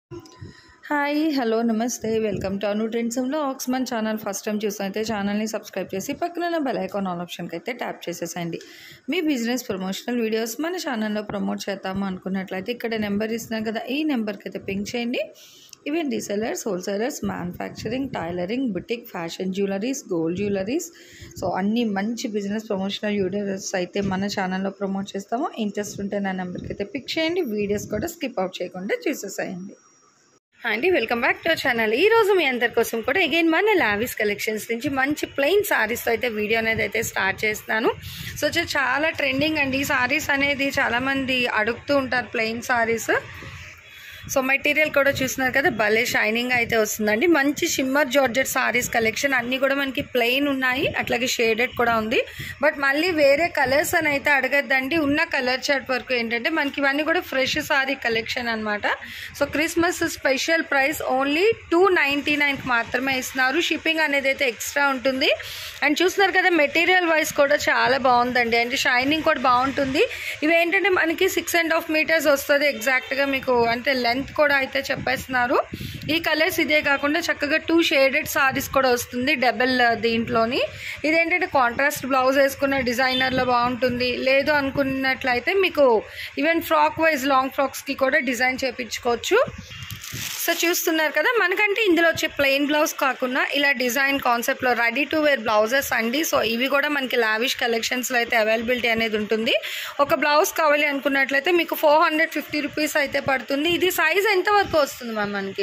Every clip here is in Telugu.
Hi hello namaste welcome to Anu trends vlogs. మన ఛానల్ ఫస్ట్ టైం చూసినైతే ఛానల్ని సబ్స్క్రైబ్ చేసి పక్కన బెల్ ఐకాన్ ఆల్ ఆప్షన్కి అయితే ట్యాప్ చేసేసండి. మీ బిజినెస్ ప్రమోషనల్ వీడియోస్ మన ఛానల్లో ప్రమోట్ చేద్దాము అనుకున్నట్లయితే ఇక్కడ నెంబర్ ఇస్తున్నాం కదా, ఈ నెంబర్కి అయితే పింక్ చేయండి. Even resellers, wholesalers, manufacturing, tailoring, boutique, fashion jewelleries, gold jewelleries, so అన్ని మంచి బిజినెస్ ప్రమోషనల్ వీడియోస్ అయితే మన ఛానల్లో ప్రమోట్ చేస్తాము. ఇంట్రెస్ట్ ఉంటే నా నెంబర్కి అయితే పిక్ చేయండి. వీడియోస్ కూడా స్కిప్ అవుట్ చేయకుండా చూసేసేయండి. అండి welcome back to our channel. ఈ రోజు మీ అందరి కోసం కూడా అగైన్ మన లావిస్ కలెక్షన్స్ నుంచి మంచి ప్లెయిన్ సారీస్తో అయితే వీడియో అనేది అయితే స్టార్ట్ చేస్తున్నాను. సో చాలా ట్రెండింగ్ అండి ఈ సారీస్ అనేది, చాలామంది అడుగుతూ ఉంటారు ప్లెయిన్ సారీస్. సో మెటీరియల్ కూడా చూస్తున్నారు కదా, భలే షైనింగ్ అయితే వస్తుందండి. మంచి షిమ్మర్ జార్జెట్ సారీస్ కలెక్షన్ అన్నీ కూడా మనకి ప్లెయిన్ ఉన్నాయి, అట్లాగే షేడెడ్ కూడా ఉంది. బట్ మళ్ళీ వేరే కలర్స్ అని అయితే అడగద్దండి, ఉన్న కలర్ చార్ట్ వరకు ఏంటంటే మనకి ఇవన్నీ కూడా ఫ్రెష్ సారీ కలెక్షన్ అనమాట. So Christmas special price only 299కి మాత్రమే ఇస్తున్నారు. షిప్పింగ్ అనేది అయితే ఎక్స్ట్రా ఉంటుంది. అండ్ చూస్తున్నారు కదా, మెటీరియల్ వైజ్ కూడా చాలా బాగుందండి, అంటే షైనింగ్ కూడా బాగుంటుంది. ఇవి ఏంటంటే మనకి 6.5 మీటర్స్ వస్తుంది ఎగ్జాక్ట్గా మీకు, అంటే లెంత్ కూడా అయితే చెప్పేస్తున్నారు. ఈ కలర్స్ ఇదే కాకుండా చక్కగా 2 షేడెడ్ సారీస్ కూడా వస్తుంది డబల్ దీంట్లోని. ఇదేంటంటే కాంట్రాస్ట్ బ్లౌజ్ వేసుకున్న డిజైనర్లో బాగుంటుంది. లేదు అనుకున్నట్లయితే మీకు ఈవెన్ ఫ్రాక్ వైజ్ లాంగ్ ఫ్రాక్స్కి కూడా డిజైన్ చేయించుకోవచ్చు. సో చూస్తున్నారు కదా, మనకంటే ఇందులో వచ్చే ప్లెయిన్ బ్లౌజ్ కాకుండా ఇలా డిజైన్ కాన్సెప్ట్లో రెడీ టు వేర్ బ్లౌజెస్ అండి. సో ఇవి కూడా మనకి లావిష్ కలెక్షన్స్లో అయితే అవైలబిలిటీ అనేది ఉంటుంది. ఒక బ్లౌజ్ కావాలి అనుకున్నట్లయితే మీకు 450 రూపీస్ అయితే పడుతుంది. ఇది సైజ్ ఎంత వరకు వస్తుంది మ్యామ్? మనకి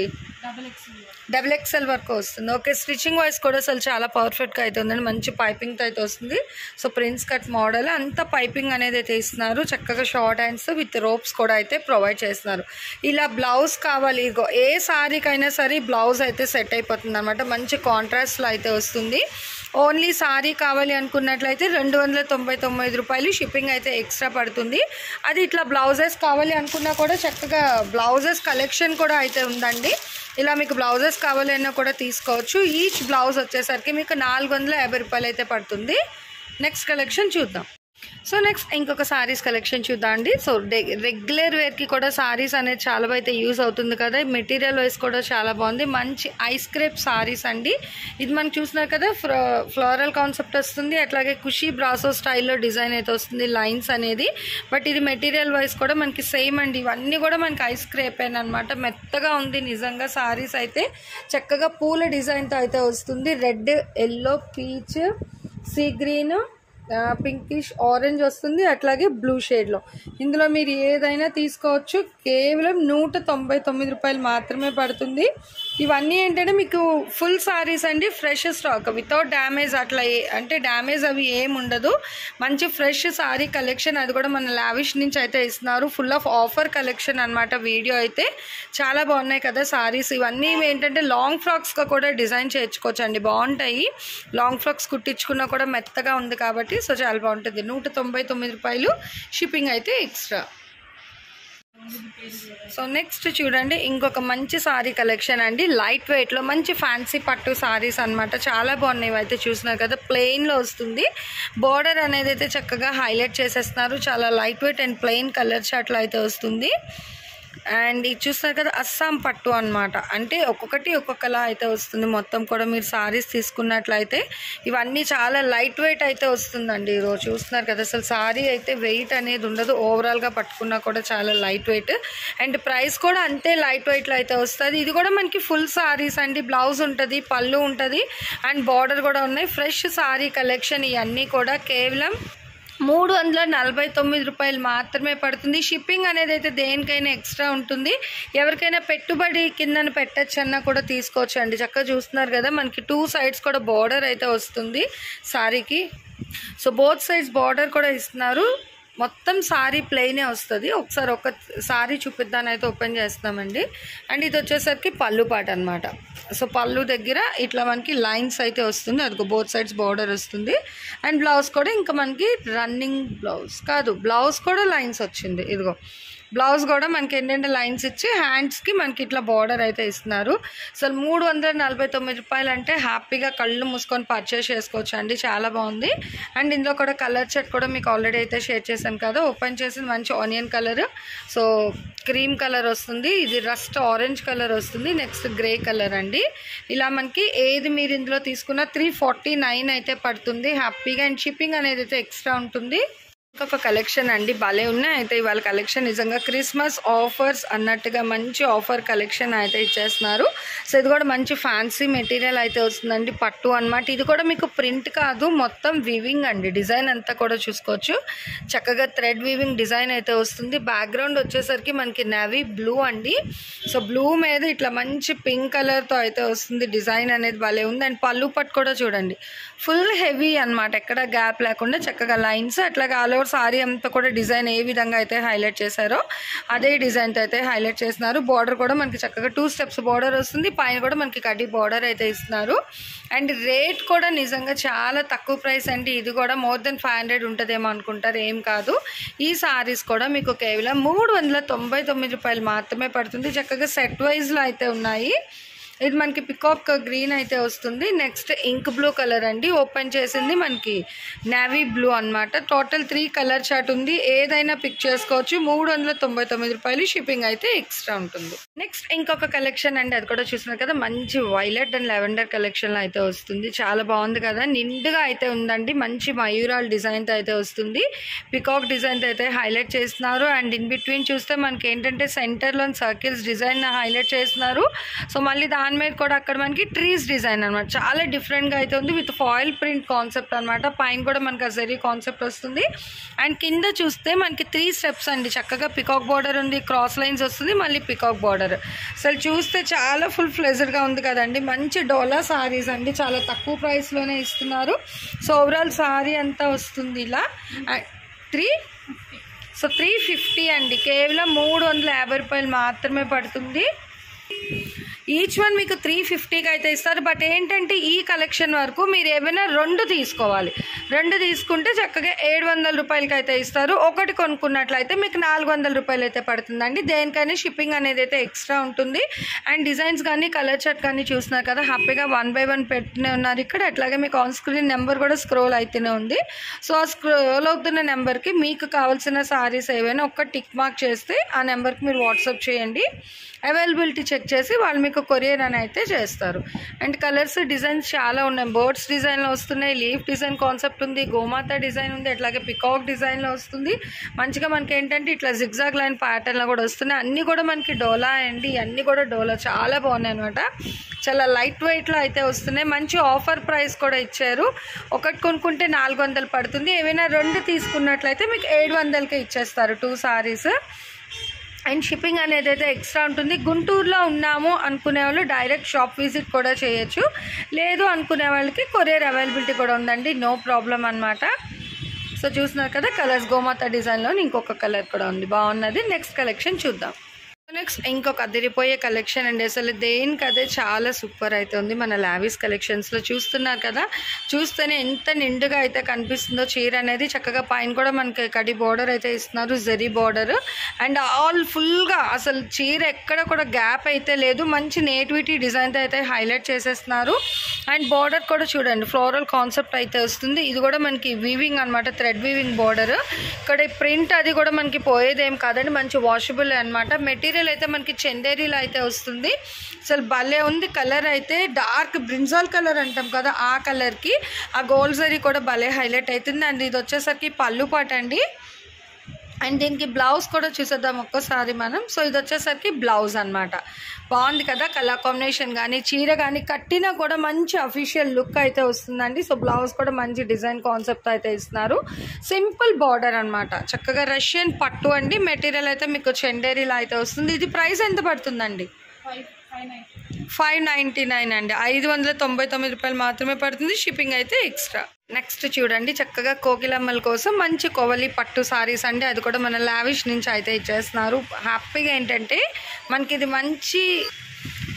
డబుల్ ఎక్స్ఎల్ వరకు వస్తుంది. ఓకే, స్టిచ్చింగ్ వైజ్ కూడా అసలు చాలా పర్ఫెక్ట్గా అయితే ఉందండి, మంచి పైపింగ్తో అయితే వస్తుంది. సో ప్రిన్స్ కట్ మోడల్ అంతా పైపింగ్ అనేది అయితే ఇస్తున్నారు. చక్కగా షార్ట్ హ్యాండ్స్ విత్ రోప్స్ కూడా అయితే ప్రొవైడ్ చేస్తున్నారు. ఇలా బ్లౌజ్ కావాలి, ఇదిగో ఏ సారీకైనా సరే బ్లౌజ్ అయితే సెట్ అయిపోతుంది అనమాట. మంచి కాంట్రాస్ట్లో అయితే వస్తుంది. ఓన్లీ సారీ కావాలి అనుకున్నట్లయితే 299 రూపాయలు షిప్పింగ్ అయితే ఎక్స్ట్రా పడుతుంది. అది ఇట్లా బ్లౌజెస్ కావాలి అనుకున్నా కూడా చక్కగా బ్లౌజెస్ కలెక్షన్ కూడా అయితే ఉందండి. ఇలా మీకు బ్లౌజెస్ కావాలన్నా కూడా తీసుకోవచ్చు. ఈచ్ బ్లౌజ్ వచ్చేసరికి మీకు 450 రూపాయలు అయితే పడుతుంది. నెక్స్ట్ కలెక్షన్ చూద్దాం. సో నెక్స్ట్ ఇంకొక సారీస్ కలెక్షన్ చూద్దాం అండి. సో రెగ్యులర్ వేర్కి కూడా సారీస్ అనేది చాలా అయితే యూజ్ అవుతుంది కదా. మెటీరియల్ వైజ్ కూడా చాలా బాగుంది. మంచి ఐస్ క్రేప్ సారీస్ అండి. ఇది మనకి చూస్తున్నారు కదా, ఫ్లోరల్ కాన్సెప్ట్ వస్తుంది, అట్లాగే ఖుషీ బ్రాసో స్టైల్లో డిజైన్ అయితే వస్తుంది, లైన్స్ అనేది. బట్ ఇది మెటీరియల్ వైజ్ కూడా మనకి సేమ్ అండి. ఇవన్నీ కూడా మనకి ఐస్ క్రేప్ అనమాట, మెత్తగా ఉంది నిజంగా. సారీస్ అయితే చక్కగా పూల డిజైన్తో అయితే వస్తుంది. Red, yellow, peach, sea green, pinkish orange వస్తుంది, అట్లాగే బ్లూ షేడ్లో. ఇందులో మీరు ఏదైనా తీసుకోవచ్చు. కేవలం 199 రూపాయలు మాత్రమే పడుతుంది. ఇవన్నీ ఏంటంటే మీకు ఫుల్ సారీస్ అండి, ఫ్రెష్ స్టాక్ వితౌట్ డ్యామేజ్, అట్లా అంటే డ్యామేజ్ అవి ఏముండదు. మంచి ఫ్రెష్ సారీ కలెక్షన్, అది కూడా మన లావిష్ నుంచి అయితే ఇస్తున్నారు. ఫుల్ ఆఫ్ ఆఫర్ కలెక్షన్ అనమాట. వీడియో అయితే చాలా బాగున్నాయి కదా సారీస్. ఇవన్నీ ఏంటంటే లాంగ్ ఫ్రాక్స్గా కూడా డిజైన్ చేయించుకోవచ్చు అండి, బాగుంటాయి. లాంగ్ ఫ్రాక్స్ కుట్టించుకున్నా కూడా మెత్తగా ఉంది కాబట్టి సో చాలా బాగుంటుంది. 199 రూపాయలు షిప్పింగ్ అయితే ఎక్స్ట్రా. సో నెక్స్ట్ చూడండి, ఇంకొక మంచి సారీ కలెక్షన్ అండి. లైట్ వెయిట్లో మంచి ఫ్యాన్సీ పట్టు సారీస్ అనమాట, చాలా బాగున్నాయి. అయితే చూస్తున్నారు కదా, ప్లెయిన్లో వస్తుంది. బోర్డర్ అనేది అయితే చక్కగా హైలైట్ చేసేస్తున్నారు. చాలా light weight and plain colour చార్ట్లో అయితే వస్తుంది. అండ్ ఇది చూస్తారు కదా, అస్సాం పట్టు అనమాట, అంటే ఒక్కొక్కటి ఒక్కొక్కలా అయితే వస్తుంది. మొత్తం కూడా మీరు సారీస్ తీసుకున్నట్లయితే ఇవన్నీ చాలా లైట్ వెయిట్ అయితే వస్తుందండి. ఈరోజు చూస్తున్నారు కదా, అసలు సారీ అయితే వెయిట్ అనేది ఉండదు. ఓవరాల్గా పట్టుకున్నా కూడా చాలా లైట్ వెయిట్, అండ్ ప్రైస్ కూడా అంతే లైట్ వెయిట్లో అయితే వస్తుంది. ఇది కూడా మనకి ఫుల్ సారీస్ అండి, బ్లౌజ్ ఉంటుంది, పళ్ళు ఉంటుంది, అండ్ బార్డర్ కూడా ఉన్నాయి. ఫ్రెష్ సారీ కలెక్షన్ ఇవన్నీ కూడా కేవలం 349 రూపాయలు మాత్రమే పడుతుంది. షిప్పింగ్ అనేది అయితే దేనికైనా ఎక్స్ట్రా ఉంటుంది. ఎవరికైనా పెట్టుబడి కిందన పెట్టచ్చు అన్నా కూడా తీసుకోవచ్చు అండి. చక్కగా చూస్తున్నారు కదా, మనకి 2 సైడ్స్ కూడా బార్డర్ అయితే వస్తుంది సారీకి. సో బోత్ సైడ్స్ బార్డర్ కూడా ఇస్తున్నారు. మొత్తం సారీ ప్లెయినే వస్తుంది. ఒకసారి ఒక సారీ చూపిద్దాని అయితే ఓపెన్ చేస్తామండి. అండ్ ఇది వచ్చేసరికి పళ్ళు పాట అనమాట. సో పళ్ళు దగ్గర ఇట్లా మనకి లైన్స్ అయితే వస్తుంది, అదిగో బోత్ సైడ్స్ బార్డర్ వస్తుంది. అండ్ బ్లౌజ్ కూడా ఇంకా మనకి రన్నింగ్ బ్లౌజ్ కాదు, బ్లౌజ్ కూడా లైన్స్ వచ్చింది. ఇదిగో బ్లౌజ్ కూడా మనకి ఏంటంటే లైన్స్ ఇచ్చి హ్యాండ్స్కి మనకి ఇట్లా బార్డర్ అయితే ఇస్తున్నారు. అసలు 349 రూపాయలు అంటే హ్యాపీగా కళ్ళు మూసుకొని పర్చేస్ చేసుకోవచ్చు అండి. చాలా బాగుంది. అండ్ ఇందులో కూడా కలర్ సెట్ కూడా మీకు ఆల్రెడీ అయితే షేర్ చేశాను కదా. ఓపెన్ చేసి మంచి onion colour, so cream colour వస్తుంది, ఇది రస్ట్ ఆరెంజ్ కలర్ వస్తుంది, నెక్స్ట్ గ్రే కలర్ అండి. ఇలా మనకి ఏది మీరు ఇందులో తీసుకున్న 349 అయితే పడుతుంది హ్యాపీగా. అండ్ షిప్పింగ్ అనేది అయితే ఎక్స్ట్రా ఉంటుంది. ఇంకొక కలెక్షన్ అండి, భలే ఉన్నాయి అయితే ఇవాళ కలెక్షన్. నిజంగా క్రిస్మస్ ఆఫర్స్ అన్నట్టుగా మంచి ఆఫర్ కలెక్షన్ అయితే ఇచ్చేస్తున్నారు. సో ఇది కూడా మంచి ఫ్యాన్సీ మెటీరియల్ అయితే వస్తుందండి, పట్టు అనమాట. ఇది కూడా మీకు ప్రింట్ కాదు, మొత్తం వీవింగ్ అండి. డిజైన్ అంతా కూడా చూసుకోవచ్చు, చక్కగా థ్రెడ్ వీవింగ్ డిజైన్ అయితే వస్తుంది. బ్యాక్గ్రౌండ్ వచ్చేసరికి మనకి నేవీ బ్లూ అండి. సో బ్లూ మీద ఇట్లా మంచి పింక్ కలర్తో అయితే వస్తుంది. డిజైన్ అనేది భలే ఉంది. అండ్ పళ్ళు పట్టు కూడా చూడండి, ఫుల్ హెవీ అనమాట, ఎక్కడ గ్యాప్ లేకుండా చక్కగా లైన్స్, అట్లాగే ఆల్ ఓవర్ సారీ అంతా కూడా డిజైన్ ఏ విధంగా అయితే హైలైట్ చేశారో అదే డిజైన్తో అయితే హైలైట్ చేస్తున్నారు. బార్డర్ కూడా మనకి చక్కగా 2 స్టెప్స్ బార్డర్ వస్తుంది, పైన కూడా మనకి కడ్డీ బార్డర్ అయితే ఇస్తున్నారు. అండ్ రేట్ కూడా నిజంగా చాలా తక్కువ ప్రైస్ అండి. ఇది కూడా మోర్ దెన్ 500 ఉంటుందేమో అనుకుంటారు, ఏం కాదు. ఈ సారీస్ కూడా మీకు కేవలం 399 రూపాయలు మాత్రమే పడుతుంది. చక్కగా సెట్ వైజ్లో అయితే ఉన్నాయి. ఇది మనకి పికాక్ గ్రీన్ అయితే వస్తుంది, నెక్స్ట్ ఇంక్ బ్లూ కలర్ అండి. ఓపెన్ చేసింది మనకి నేవీ బ్లూ అనమాట. టోటల్ 3 కలర్ చార్ట్ ఉంది, ఏదైనా పిక్ చేసుకోవచ్చు. 399 రూపాయలు, షిప్పింగ్ అయితే ఎక్స్ట్రా ఉంటుంది. నెక్స్ట్ ఇంకొక కలెక్షన్ అండి, అది కూడా చూస్తున్నారు కదా, మంచి వైలెట్ అండ్ లెవెండర్ కలెక్షన్ అయితే వస్తుంది. చాలా బాగుంది కదా, నిండుగా అయితే ఉందండి. మంచి మయూరాల్ డిజైన్తో అయితే వస్తుంది, పికాక్ డిజైన్తో అయితే హైలైట్ చేస్తున్నారు. అండ్ ఇన్ బిట్వీన్ చూస్తే మనకి ఏంటంటే సెంటర్లో సర్కిల్స్ డిజైన్ హైలైట్ చేస్తున్నారు. సో మళ్ళీ దాని మీద కూడా అక్కడ మనకి ట్రీస్ డిజైన్ అనమాట, చాలా డిఫరెంట్గా అయితే ఉంది, విత్ ఫాయిల్ ప్రింట్ కాన్సెప్ట్ అనమాట. పైన కూడా మనకి అజరీ కాన్సెప్ట్ వస్తుంది. అండ్ కింద చూస్తే మనకి 3 స్టెప్స్ అండి, చక్కగా పికాక్ బార్డర్ ఉంది, క్రాస్ లైన్స్ వస్తుంది, మళ్ళీ పికాక్ బార్డర్. అసలు చూస్తే చాలా ఫుల్ ఫ్లెజర్గా ఉంది కదండి. మంచి డోలా సారీస్ అండి, చాలా తక్కువ ప్రైస్లోనే ఇస్తున్నారు. సో ఓవరాల్ సారీ అంతా వస్తుంది ఇలా 350 అండి, కేవలం 350 రూపాయలు మాత్రమే పడుతుంది. ఈచ్ వన్ మీకు 350కి అయితే ఇస్తారు. బట్ ఏంటంటే ఈ కలెక్షన్ వరకు మీరు ఏమైనా 2 తీసుకోవాలి, 2 తీసుకుంటే చక్కగా 700 రూపాయలకి అయితే ఇస్తారు. ఒకటి కొనుక్కున్నట్లయితే మీకు 400 రూపాయలు అయితే పడుతుందండి. దేనికైనా షిప్పింగ్ అనేది అయితే ఎక్స్ట్రా ఉంటుంది. అండ్ డిజైన్స్ కానీ కలర్ చార్ట్ కానీ చూస్తున్నారు కదా, హ్యాపీగా 1 by 1 పెట్టినే ఉన్నారు ఇక్కడ. అట్లాగే మీకు ఆన్ స్క్రీన్ నెంబర్ కూడా స్క్రోల్ అయితేనే ఉంది. సో ఆ స్క్రోల్ అవుతున్న నెంబర్కి మీకు కావాల్సిన సారీస్ ఏవైనా ఒక్క టిక్ మార్క్ చేస్తే ఆ నెంబర్కి మీరు వాట్సాప్ చేయండి. అవైలబిలిటీ చెక్ చేసి వాళ్ళు మీకు కొరియర్ అని అయితే చేస్తారు. అండ్ కలర్స్ డిజైన్స్ చాలా ఉన్నాయి, బర్డ్స్ డిజైన్లో వస్తున్నాయి, లీఫ్ డిజైన్ కాన్సెప్ట్ ఉంది, గోమాత డిజైన్ ఉంది, అట్లాగే పికాక్ డిజైన్లో వస్తుంది. మంచిగా మనకి ఏంటంటే ఇట్లా జిగ్జాగ్ లైన్ ప్యాటర్న్లో కూడా వస్తున్నాయి. అన్నీ కూడా మనకి డోలా అండి, అన్నీ కూడా డోలా, చాలా బాగున్నాయి అనమాట. చాలా లైట్ వెయిట్లో అయితే వస్తున్నాయి. మంచి ఆఫర్ ప్రైస్ కూడా ఇచ్చారు. ఒకటి కొనుక్కుంటే 400 పడుతుంది, ఏవైనా 2 తీసుకున్నట్లయితే మీకు 700కే ఇచ్చేస్తారు 2 సారీస్. అండ్ షిప్పింగ్ అనేది అయితే ఎక్స్ట్రా ఉంటుంది. గుంటూరులో ఉన్నాము అనుకునే వాళ్ళు డైరెక్ట్ షాప్ విజిట్ కూడా చేయొచ్చు, లేదు అనుకునే వాళ్ళకి కొరియర్ అవైలబిలిటీ కూడా ఉందండి, నో ప్రాబ్లం అనమాట. సో చూస్తున్నారు కదా, కలర్స్ గోమాత డిజైన్లో ఇంకొక కలర్ కూడా ఉంది, బాగున్నది. నెక్స్ట్ కలెక్షన్ చూద్దాం. నెక్స్ట్ ఇంకొక అదిరిపోయే కలెక్షన్ అండి, అసలు దేనికి అదే చాలా సూపర్ అయితే ఉంది. మన లావిస్ కలెక్షన్స్లో చూస్తున్నారు కదా, చూస్తేనే ఎంత నిండుగా అయితే కనిపిస్తుందో చీర అనేది. చక్కగా పైన కూడా మనకి కడి బార్డర్ అయితే ఇస్తున్నారు, జరీ బార్డర్. అండ్ ఆల్ ఫుల్గా అసలు చీర ఎక్కడ కూడా గ్యాప్ అయితే లేదు, మంచి నేటివిటీ డిజైన్తో అయితే హైలైట్ చేసేస్తున్నారు. అండ్ బార్డర్ కూడా చూడండి, ఫ్లోరల్ కాన్సెప్ట్ అయితే వస్తుంది. ఇది కూడా మనకి వీవింగ్ అనమాట, థ్రెడ్ వీవింగ్ బార్డర్. ఇక్కడ ప్రింట్ అది కూడా మనకి పోయేదేం కాదండి, మంచి వాషబుల్ అనమాట. మెటీరియల్ అయితే మనకి చందేరీలో అయితే వస్తుంది. అసలు భలే ఉంది. కలర్ అయితే డార్క్ బ్రింజాల్ కలర్ అంటాం కదా, ఆ కలర్కి ఆ గోల్డ్ జరీ కూడా భలే హైలైట్ అవుతుంది. అండ్ ఇది వచ్చేసరికి పళ్ళు పాట అండి. అండ్ దీనికి బ్లౌజ్ కూడా చూసేద్దాం ఒక్కసారి మనం. సో ఇది వచ్చేసరికి బ్లౌజ్ అనమాట. బాగుంది కదా, కలర్ కాంబినేషన్ కానీ చీర కానీ కట్టినా కూడా మంచి అఫీషియల్ లుక్ అయితే వస్తుందండి. సో బ్లౌజ్ కూడా మంచి డిజైన్ కాన్సెప్ట్ అయితే ఇస్తున్నారు. సింపుల్ బార్డర్ అనమాట, చక్కగా రష్యన్ పట్టు అండి. మెటీరియల్ అయితే మీకు చందేరీలా అయితే వస్తుంది. ఇది ప్రైస్ ఎంత పడుతుందండి? 599 అండి, 599 రూపాయలు మాత్రమే పడుతుంది, షిప్పింగ్ అయితే ఎక్స్ట్రా. నెక్స్ట్ చూడండి, చక్కగా కోకిలమ్మల కోసం మంచి కోవలి పట్టు సారీస్ అండి. అది కూడా మన లావిష్ నుంచి అయితే ఇచ్చేస్తున్నారు. హ్యాపీగా ఏంటంటే మనకి ఇది మంచి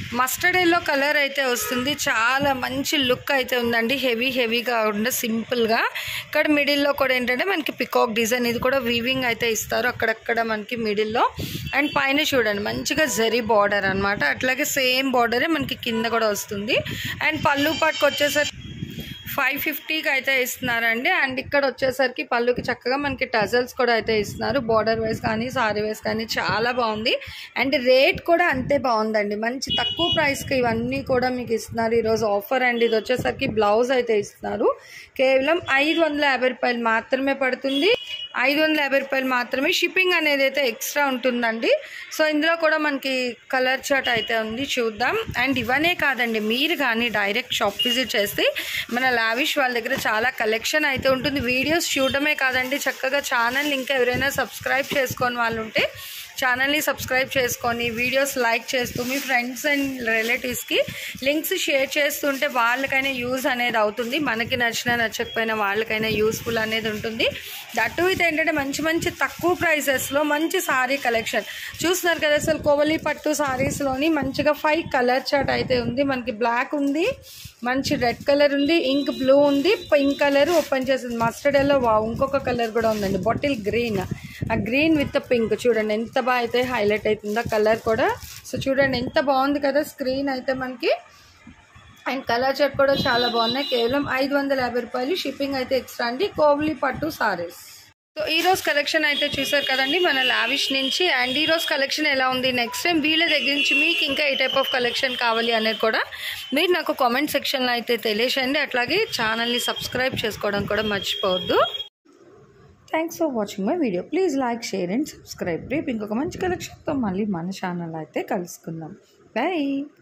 మస్టర్డ్ ఎల్లో కలర్ అయితే వస్తుంది. చాలా మంచి లుక్ అయితే ఉందండి. హెవీగా కాకుండా సింపుల్గా. ఇక్కడ మిడిల్లో కూడా ఏంటంటే మనకి పికాక్ డిజైన్, ఇది కూడా వీవింగ్ అయితే ఇస్తారు అక్కడక్కడ మనకి మిడిల్లో. అండ్ పైన చూడండి మంచిగా జరీ బార్డర్ అనమాట. అట్లాగే సేమ్ బార్డరే మనకి కింద కూడా వస్తుంది. అండ్ పళ్ళు పాటుకు వచ్చేసరికి 550కి అయితే ఇస్తున్నారండి. అండ్ ఇక్కడ వచ్చేసరికి పళ్ళుకి చక్కగా మనకి టజల్స్ కూడా అయితే ఇస్తున్నారు. బార్డర్ వైస్ కానీ సారీ వైస్ కానీ చాలా బాగుంది. అండ్ రేట్ కూడా అంతే బాగుందండి. మంచి తక్కువ ప్రైస్కి ఇవన్నీ కూడా మీకు ఇస్తున్నారు ఈరోజు ఆఫర్. అండ్ ఇది వచ్చేసరికి బ్లౌజ్ అయితే ఇస్తున్నారు. కేవలం 550 రూపాయలు మాత్రమే పడుతుంది. 550 రూపాయలు మాత్రమే. షిప్పింగ్ అనేది అయితే ఎక్స్ట్రా ఉంటుందండి. సో ఇందులో కూడా మనకి కలర్ చార్ట్ అయితే ఉంది, చూద్దాం. అండ్ ఇవనే కాదండి, మీరు కానీ డైరెక్ట్ షాప్ విజిట్ చేస్తే మన లావిష్ వాళ్ళ దగ్గర చాలా కలెక్షన్ అయితే ఉంటుంది. వీడియోస్ చూడడమే కాదండి, చక్కగా ఛానల్ ఇంకా ఎవరైనా సబ్స్క్రైబ్ చేసుకొని వాళ్ళు ఉంటే ఛానల్ని సబ్స్క్రైబ్ చేసుకొని వీడియోస్ లైక్ చేస్తూ మీ ఫ్రెండ్స్ అండ్ రిలేటివ్స్కి లింక్స్ షేర్ చేస్తుంటే వాళ్ళకైనా యూజ్ అనేది అవుతుంది. మనకి నచ్చినా నచ్చకపోయినా వాళ్ళకైనా యూస్ఫుల్ అనేది ఉంటుంది. దట్టు ఇది ఏంటంటే మంచి తక్కువ ప్రైసెస్లో మంచి సారీ కలెక్షన్ చూస్తున్నారు కదా. అసలు కోవలి పట్టు సారీస్లోని మంచిగా 5 కలర్ చార్ట్ అయితే ఉంది. మనకి బ్లాక్ ఉంది, మంచి రెడ్ కలర్ ఉంది, ఇంక్ బ్లూ ఉంది, పింక్ కలర్ ఓపెన్ చేసింది, మస్టర్డ్ ఎల్లో, ఇంకొక కలర్ కూడా ఉందండి బాటిల్ గ్రీన్. ఆ గ్రీన్ విత్ పింక్ చూడండి ఎంత బాగా అయితే హైలైట్ అవుతుందో కలర్ కూడా. సో చూడండి ఎంత బాగుంది కదా స్క్రీన్ అయితే మనకి. అండ్ కలర్ చార్ట్ కూడా చాలా బాగున్నాయి. కేవలం 550 రూపాయలు. షిప్పింగ్ అయితే ఎక్స్ట్రా అండి. కోవ్లీ పట్టు సారీస్. సో ఈరోజు కలెక్షన్ అయితే చూసారు కదండి మన లావిష్ నుంచి. అండ్ ఈరోజు కలెక్షన్ ఎలా ఉంది, నెక్స్ట్ టైం వీళ్ళ దగ్గర నుంచి మీకు ఇంకా ఏ టైప్ ఆఫ్ కలెక్షన్ కావాలి అనేది కూడా మీరు నాకు కామెంట్ సెక్షన్లో అయితే తెలియజేయండి. అట్లాగే ఛానల్ని సబ్స్క్రైబ్ చేసుకోవడం కూడా మర్చిపోవద్దు. Thanks for watching my video. Please like, share and subscribe. రేపు ఇంకొక మంచి కలెక్షన్తో మళ్ళీ మన ఛానల్ అయితే కలుసుకుందాం. బాయ్.